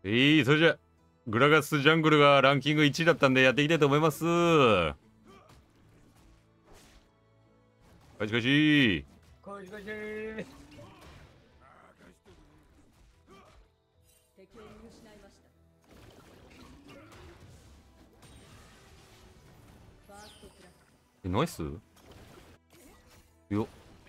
それじゃ、グラガスジャングルがランキング1位だったんでやっていきたいと思います。かしかし。 こいこいし敵を見失いました。ファーストクラス。 ナイスよ。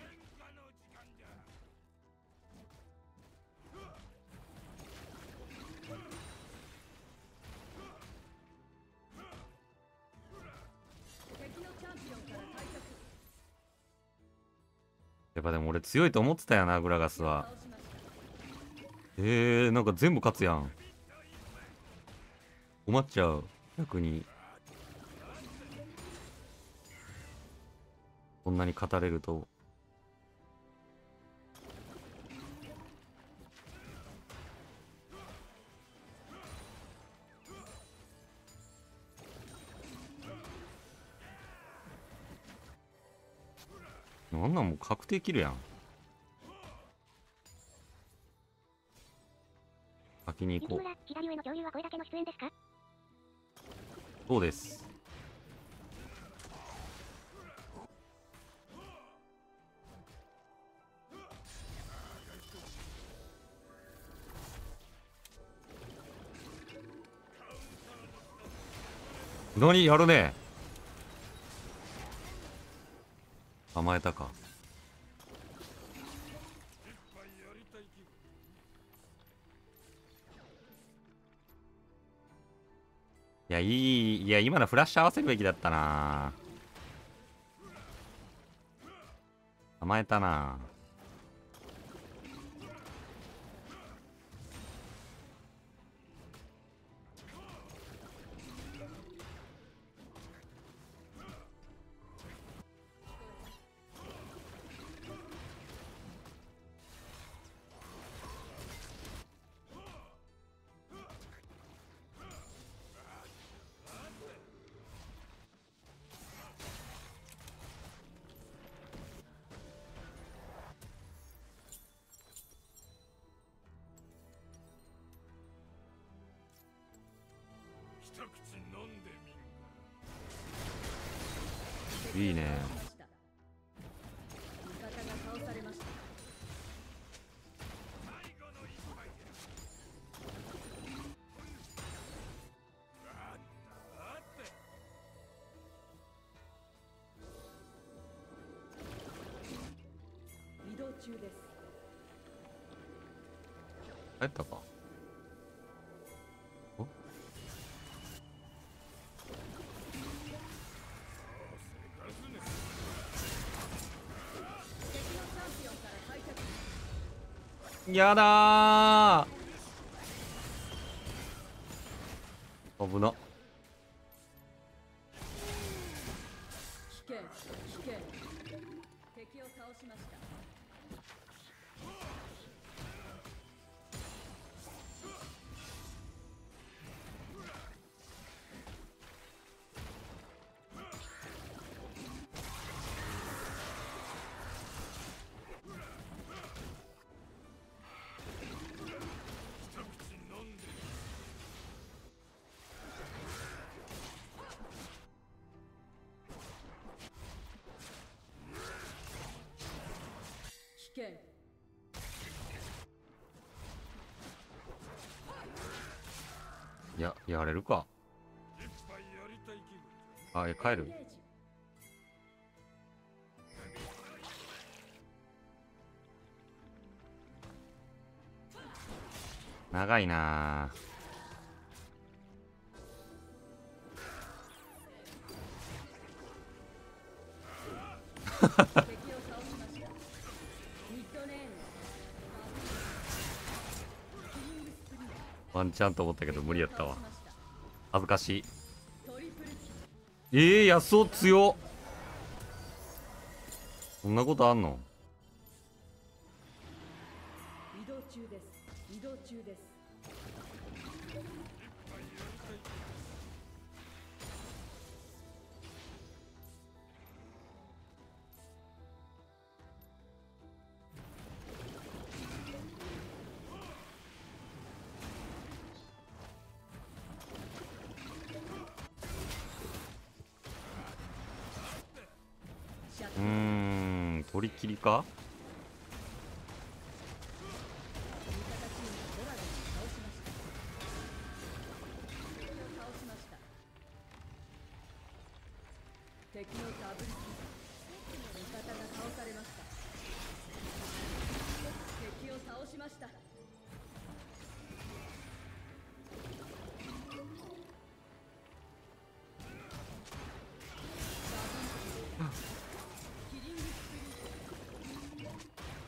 敵のチャンピオンから退却。 やっぱでも俺強いと思ってたよな、グラガスは。 倒しました。 なんか全部勝つやん。困っちゃう。逆に。こんなに語れると。あんなんもう確定キルやん。先に行こう。 左上の恐竜はこれだけの出演ですか？ そうです。何やるね。甘えたか。いや、今のフラッシュ合わせるべきだったな。甘えたな。いいね。 味方が倒されました。移動中です。 帰ったか。お敵のチャンピオンから退却。 やだー。危な。 危険危険。敵を倒しました。危険。 やれるか。あ、帰る。長いな敵を倒しました。ミッドレーン。 ワンチャンと思ったけど無理やったわ。恥ずかしい。 トリプルキル。 ヤスオ強っ。そんなことあんの？ 移動中です。移動中です。 取り切りか。 味方チームがドラゴンを倒しました。敵を倒しました。敵のダブルキル。味方が倒されました。敵を倒しました。キリングスプリント。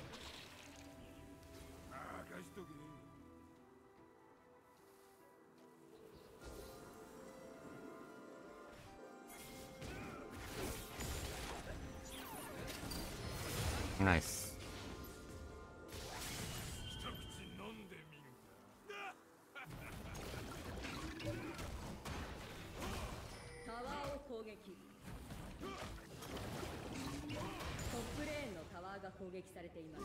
ナイス。 タワーを攻撃。トップレーンのタワーが攻撃されています。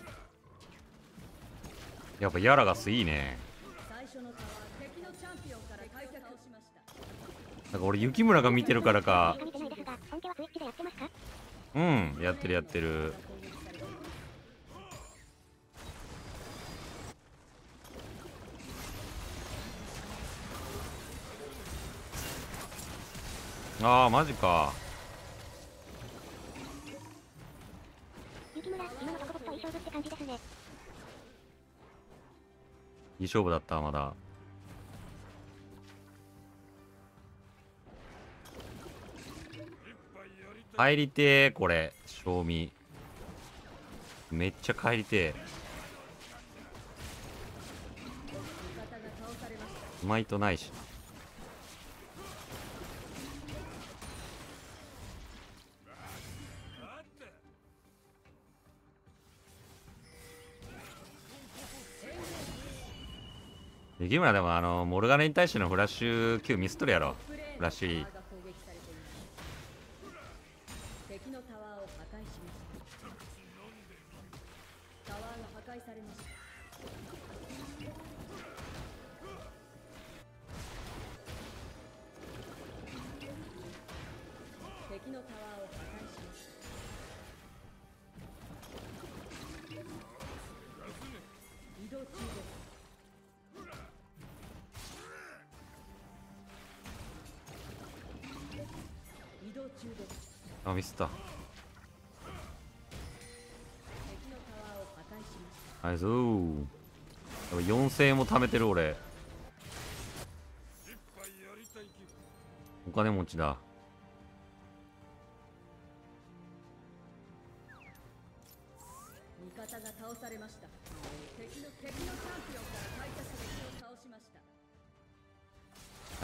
やっぱヤラガスいいね。 最初のタワー、敵のチャンピオンから開拓しました。 なんか俺雪村が見てるからか。 見てないですが、本家はスイッチでやってますか？ やってるやってる。ああマジか。 雪村、今のところといい勝負って感じですね。 いい勝負だったまだ。帰りてーこれ賞味めっちゃ帰りてー。 味方が倒されました。 スマイトないしな。雪村でもモルガネに対してのフラッシュ Q ミスっとるやろ。フラッシュいい。 タワーが攻撃されています。敵のタワーを破壊しました。タワーが破壊されました。敵のタワーを破壊しました。移動中です。移動中です。 あミスった。 敵のタワーを破壊しました。 あいぞー。やっぱ4000円も貯めてる俺。お金持ちだ。 味方が倒されました。敵のチャンピオンから開拓敵を倒しました。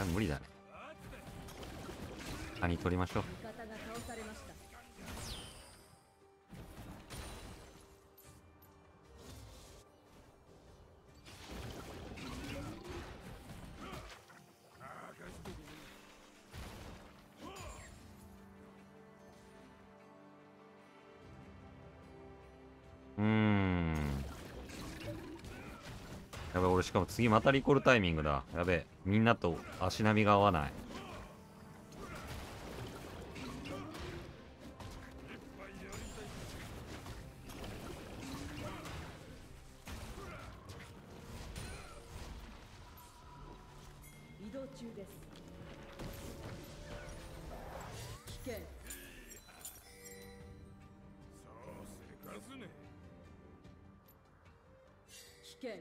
あ無理だね。カニ取りましょう。 味方が倒されました。 やべ俺しかも次またリコールタイミングだ。やべみんなと足並みが合わない。 移動中です。危険。危険。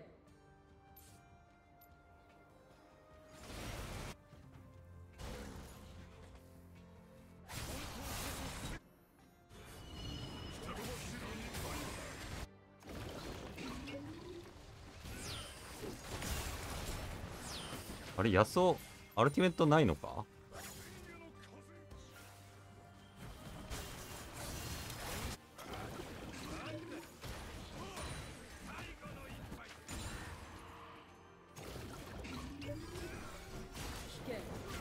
あれヤスオアルティメットないのか。 危険。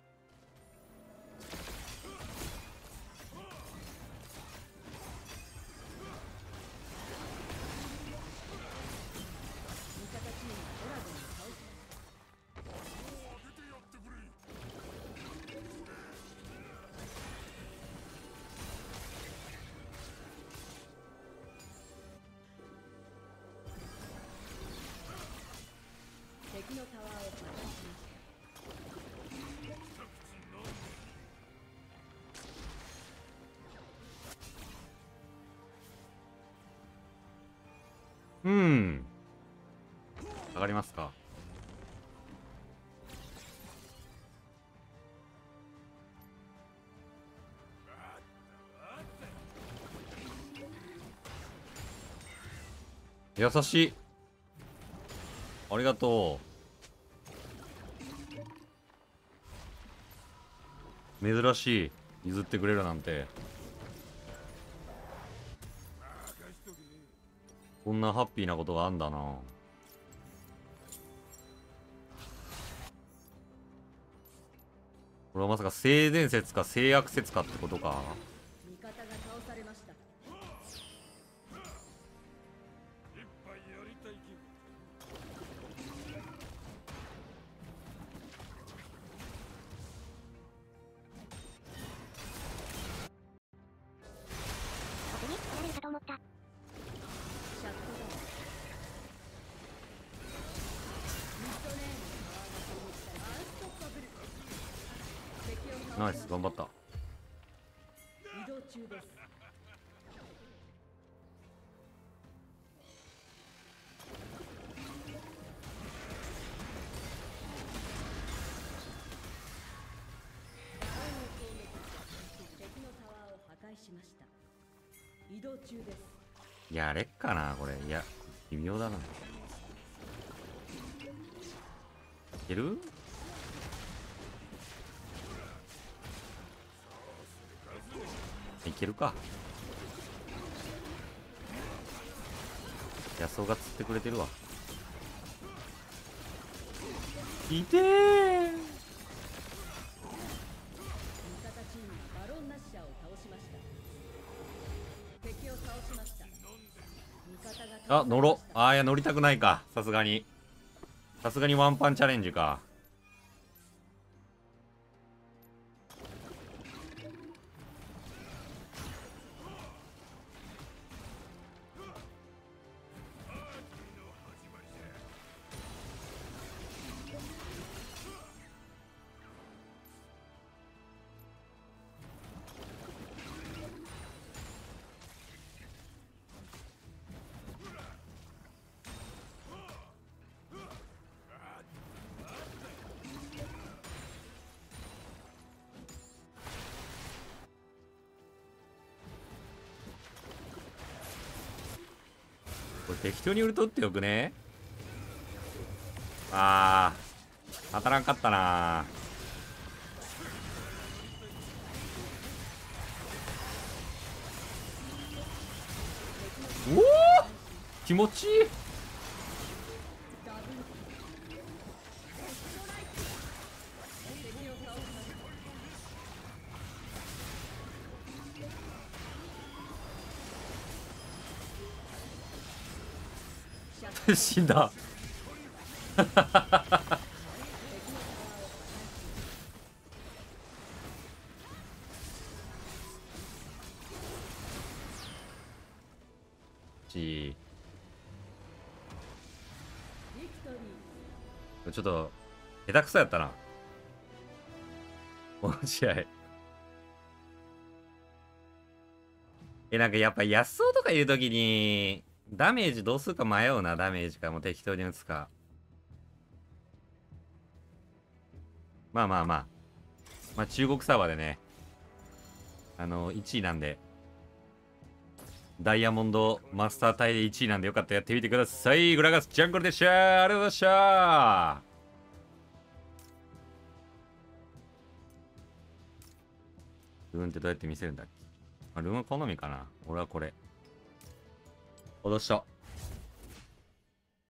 味方チームがドラゴンを倒しました。 タワーを破壊しました。 上がりますか。優しい。ありがとう。珍しい。譲ってくれるなんて。こんなハッピーなことがあんだな。これはまさか性善説か性悪説かってことか。 味方が倒されました。 僕に取られるかと思った。 シャットダウン。ミッドレーンのタワーが攻撃され、アンストッパブル。敵を倒ナイス、 しました。 頑張った。 移動中です。敵のタワーを破壊しました。移動中です。 やれっかな、これ。いや、微妙だな。いける？いけるか。野草が釣ってくれてるわ。いてー。 味方チームがバロンナッシャーを倒しました。敵を倒しました。味方が倒されました。 あ、乗ろ。あー、いや、乗りたくないか。さすがに。さすがにワンパンチャレンジか。これ適当にウルトってよくね？あー、当たらんかったな。おお、気持ちいい。 ダブルキル。ストライク。敵を倒しました。シャットダウン。 死んだ。ちビクトリー。 ちょっと下手くそやったな、この試合。なんかやっぱ野草とかいるときにダメージどうするか迷うな。ダメージかもう適当に打つか。まあまあまあ、まあ中国サーバーでね、1位なんで、ダイヤモンドマスター隊で1位なんでよかったらやってみてください。グラガスジャングルでした。ありがとうございました。ルーンってどうやって見せるんだっけ？ルーン好みかな。俺はこれ。脅した。